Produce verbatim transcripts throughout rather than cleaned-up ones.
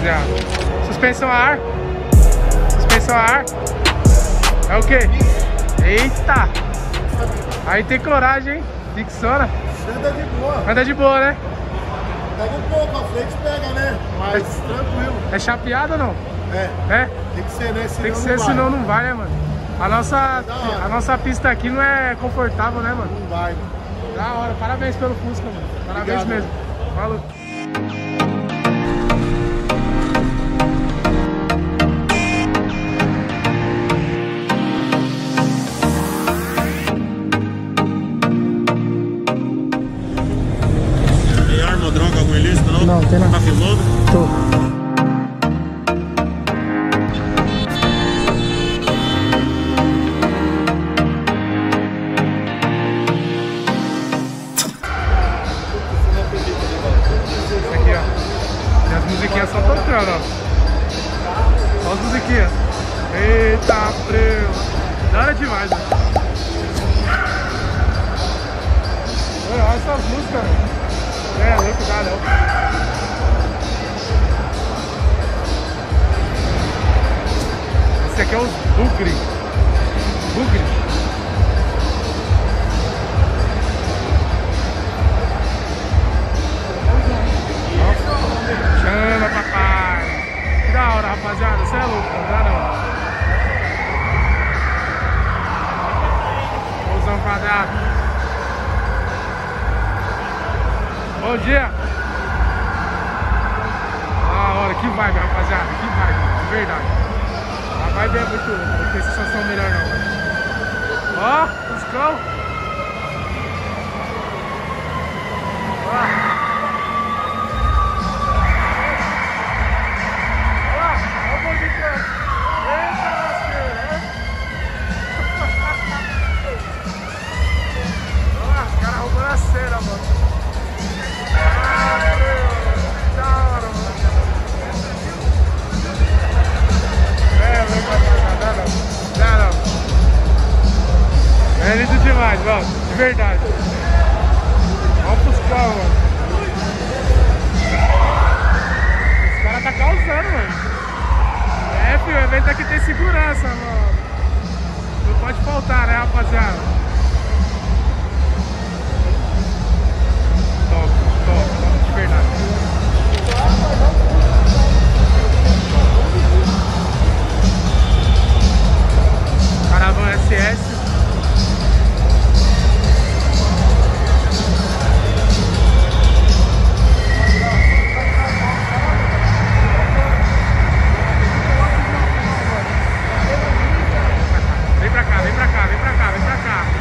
rapaziada. Suspensão a ar. Suspensão a ar. É o quê? Eita! Aí tem coragem, hein? Dixona. Anda de boa. Anda de boa, né? Pega um pouco, a frente pega, né? Mas tranquilo. É chapeado ou não? É. É? Tem que ser, né? Senão Tem que ser, não vai. senão não vai, né, mano? A nossa, a nossa pista aqui não é confortável, né, mano? Não vai. Da hora. Parabéns pelo Fusca, mano. Parabéns. Obrigado, mesmo. Falou. Tem arma ou droga algum ilícito, não? Não, tem não. Tá filmando? Tô. As musiquinhas só tocando, ó. Olha as musiquinhas. Eita, preu. Da hora demais, mano. Olha essas músicas, mano. É, louco, dá não. Esse aqui é os Bugre. Bugre. Chama, papai! Que da hora, rapaziada. Você é louco, não dá não. Bolsão quadrado. Bom dia! Da hora, que vibe, rapaziada. Que vibe, de verdade. A vibe é muito louca, não tem sensação melhor não. Ó, Fuscão! Ó! É lindo demais, mano, de verdade. Olha o Fuscão, mano. Os caras tá causando, mano. É, filho, o evento aqui tem segurança, mano. Não pode faltar, né, rapaziada? Top, top, top, de verdade. Caravan S S. Vem pra cá, vem pra cá, vem pra cá, vem pra cá.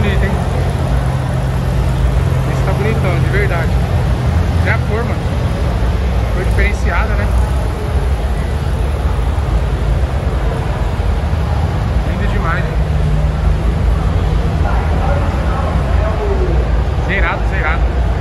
bonito, hein? Esse tá bonitão, de verdade. É a cor, mano. Cor diferenciada, né? Lindo demais, mano. Zerado, zerado.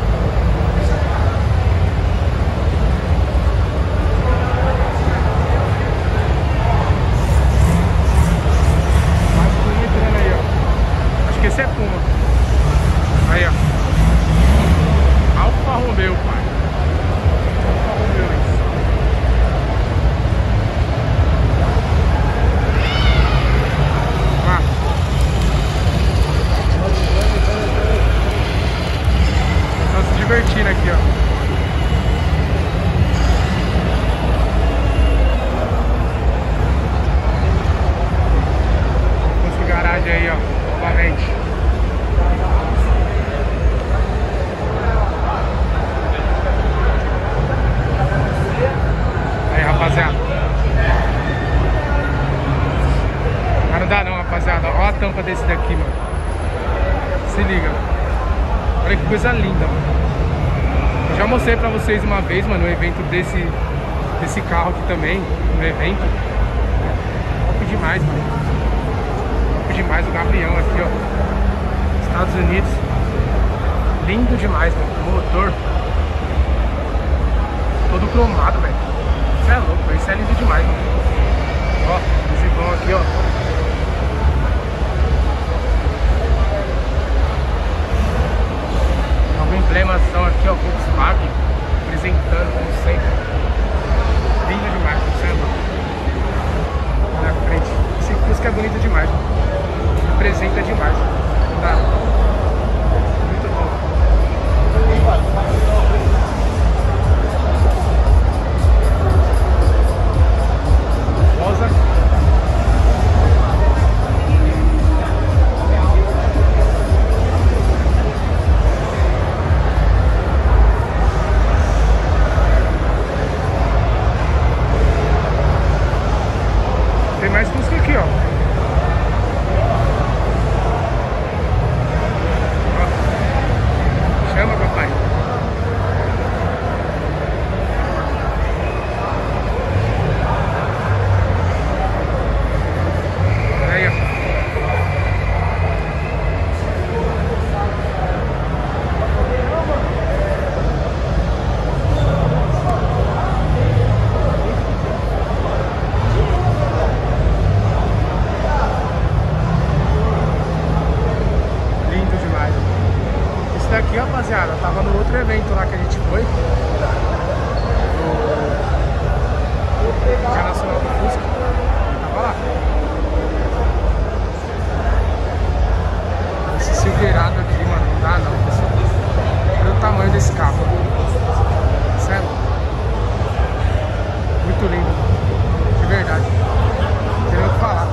Mais bonito, né, aí, ó. Acho que esse é Puma. Aí, ó. Alfa Romeo, pai. Alfa Romeo, isso. Ah. Estão se divertindo aqui, ó. Essa garagem aí, ó. Novamente. Rapaziada, mas não dá não, rapaziada. Olha a tampa desse daqui, mano. Se liga. Olha que coisa linda, mano. Eu já mostrei pra vocês uma vez, mano, no evento desse Desse carro aqui também, no evento. Top demais, mano. Top demais o Gavião aqui, ó. Estados Unidos. Lindo demais, mano. O motor todo cromado, velho. Isso é louco, velho. Isso é lindo demais, mano. Ó, esse bom aqui, ó. Nova emblemação aqui, ó. Volkswagen. Apresentando, como sempre. Lindo demais, isso é louco. Na frente. Esse Fusca é bonito demais, mano. Representa demais. Tá? Muito bom. Rosa. Tem mais Fusca aqui, ó. Ó. Chama, papai. Aí, ó. Lindo demais. Isso daqui, rapaziada, tava no outro evento lá que a gente foi. No Dia Nacional do Fusca. Tava lá. Esse silveirado aqui, mano, não dá não, pessoal. Olha o tamanho desse carro. Sério. Muito lindo. De verdade. Não tem nem o que falar.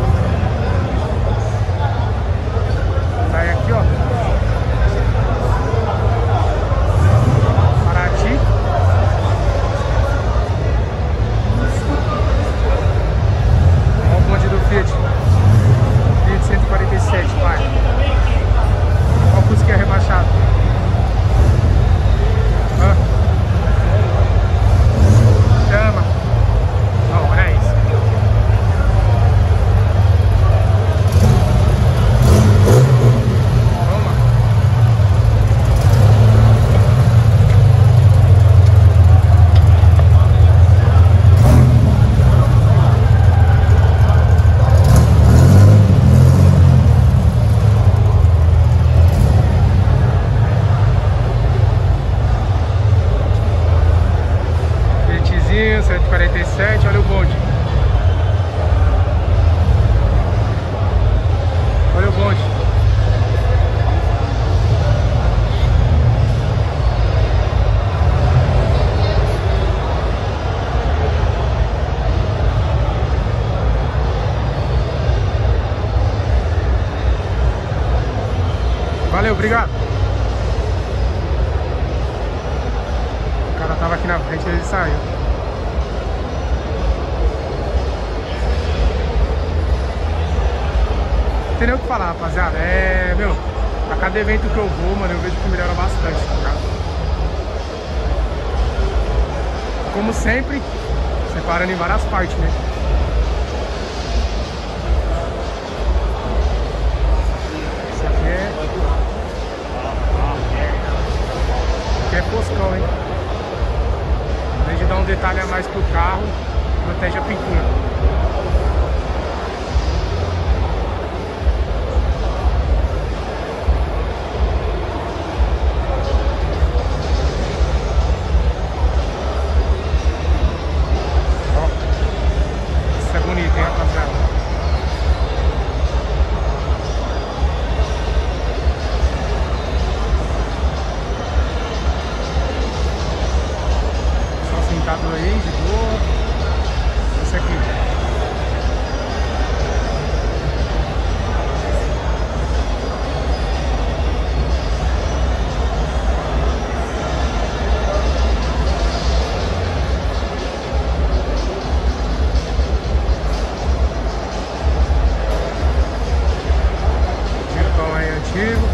Sai aqui, ó. Paraty. Olha o bonde do Fiat. Fiat cento e quarenta e sete, pai. Olha o Fusca rebaixado. Ah. Chama. Não, olha isso. Toma. Fiatzinho, cento e quarenta e sete, olha o bonde. Olha o bonde. Valeu, obrigado. O cara tava aqui na frente e ele saiu. tem nem o que falar, rapaziada. É, meu, a cada evento que eu vou, mano, eu vejo que melhora bastante, tá ligado? Como sempre, separando em várias partes, né? Isso aqui é... Aqui é foscão, hein? Em vez de dar um detalhe a mais pro carro, protege a pintura. Aí, de boa. Esse aqui. Virtual aí antigo.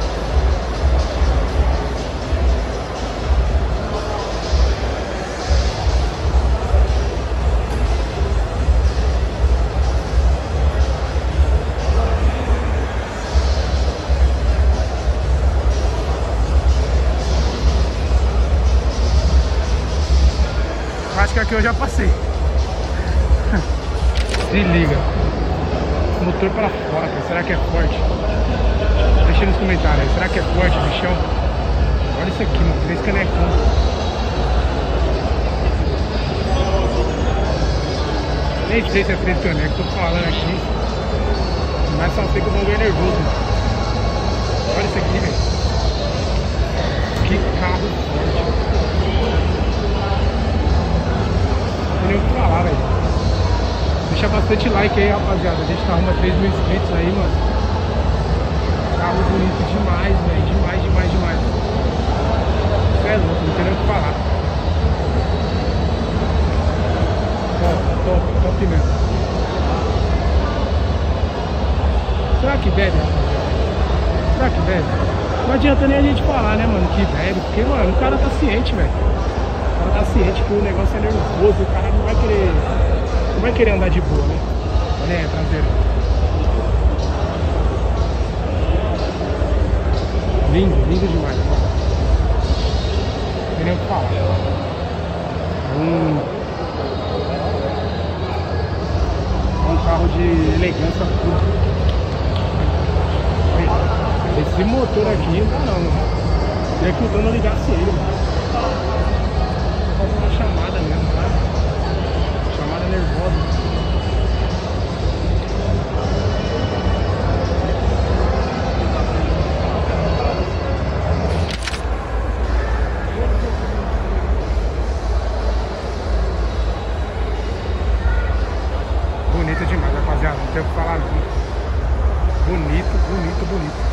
Acho que aqui eu já passei. Se liga. Motor para fora, cara. Será que é forte? Deixa nos comentários aí. Será que é forte, bichão? Olha isso aqui, mano. Três canecão. Nem sei se é três canecos. Tô falando aqui. Mas só sei que o bagulho é nervoso. Olha isso aqui, velho. Que carro forte. Não tem nem o que falar, velho. Deixa bastante like aí, rapaziada. A gente tá arruma três mil inscritos aí, mano. Carro bonito demais, velho. Demais, demais, demais. Isso é louco, não tem nem o que falar. Top, top, top mesmo. Será que bebe, rapaziada? Será que bebe? Não adianta nem a gente falar, né, mano, que bebe. Porque, mano, o cara tá ciente, velho. O cara tá ciente que o negócio é nervoso, o cara não vai querer. Não vai querer andar de boa, né? Olha aí, traseiro. Lindo, lindo demais. Não tem nem o que falar. Um, um carro de elegância pura. Esse motor aqui não dá não, mano. Queria que o dono ligasse ele, mano. Fazer uma chamada mesmo, tá? Chamada nervosa. Bonita demais, rapaziada. Não tem o que falar não. Bonito, bonito, bonito.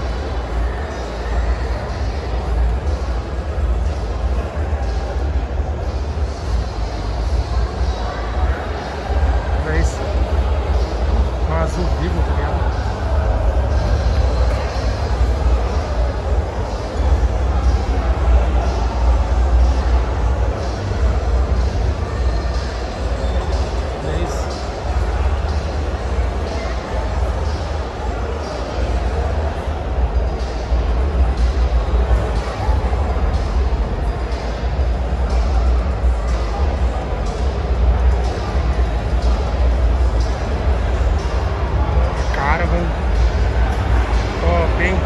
Azul vivo, tá ligado? É isso. Top, hein?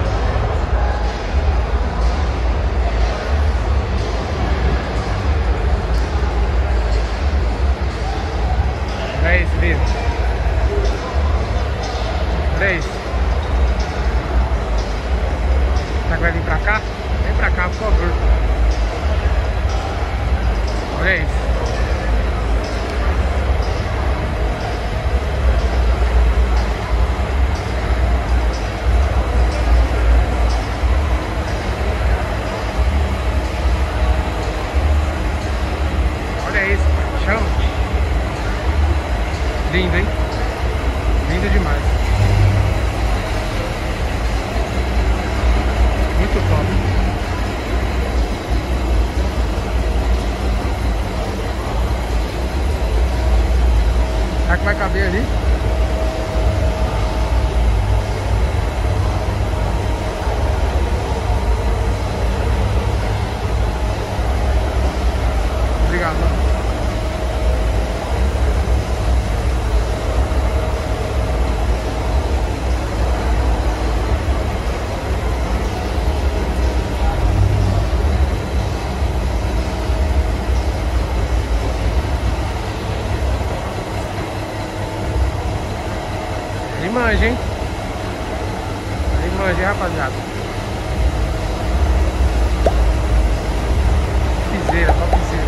dez vezes. dez. Será que vai vir pra cá? Vem pra cá, por favor. Olha isso. Lindo, hein? Lindo demais. manja, hein? Aí manja, hein, rapaziada? Topzera, topzera.